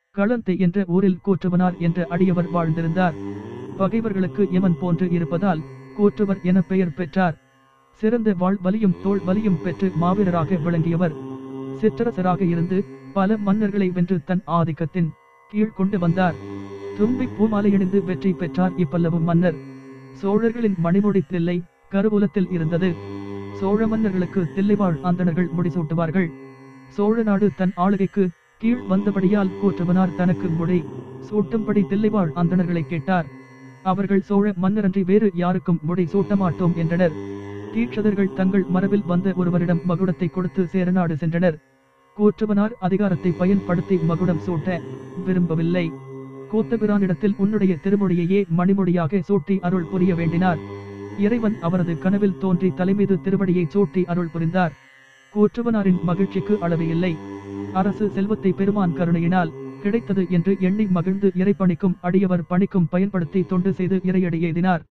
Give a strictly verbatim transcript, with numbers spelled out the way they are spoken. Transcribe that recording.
களந்தை என்ற ஊரில் கூற்றுவனார் என்ற அடியவர் வாழ்ந்திருந்தார். பகைவர்களுக்கு யமன் போன்று இருப்பதால் கூற்றுவர் என பெயர் பெற்றார். சிறந்த வாழ் வலியும் தோள் வலியும் பெற்று மாவீரராக விளங்கியவர். சிற்றரசராக இருந்து பல மன்னர்களை வென்று தன் ஆதிக்கத்தின் கீழ் கொண்டு வந்தார். தும்பி பூமாலையணிந்து வெற்றி பெற்றார் இப்பல்லவு மன்னர். சோழர்களின் மணிமுடி தில்லை கருவூலத்தில் இருந்தது. சோழ மன்னர்களுக்கு தில்லைவாழ் அந்தணர்கள் முடிசூட்டுவார்கள். சோழ நாடு தன் ஆளுகைக்கு கீழ் வந்தபடியால் கூற்றுவனார் தனக்கு முடி சூட்டும்படி தில்லைவாழ் அந்தணர்களை கேட்டார். அவர்கள் சோழ மன்னரன்றி வேறு யாருக்கும் முடி சூட்டமாட்டோம் என்றனர். தீட்சதர்கள் தங்கள் மரபில் வந்த ஒருவரிடம் மகுடத்தை கொடுத்து சேரநாடு சென்றனர். கூற்றுவனார் அதிகாரத்தை பயன்படுத்தி மகுடம் சூட்ட விரும்பவில்லை. கூத்தபிரானிடத்தில் உன்னுடைய திருமொழியையே மணிமொழியாக சூட்டி அருள் புரிய வேண்டினார். இறைவன் அவரது கனவில் தோன்றி தலைமீது திருவடியை சூட்டி அருள் புரிந்தார். கூற்றுவனாரின் மகிழ்ச்சிக்கு அளவு இல்லை. அரசு செல்வத்தை பெருமான் கருணையினால் கிடைத்தது என்று எண்ணி மகிழ்ந்து இறைப்பணிக்கும் அடியவர் பணிக்கும் பயன்படுத்தி தொண்டு செய்து இறையடி எய்தினார்.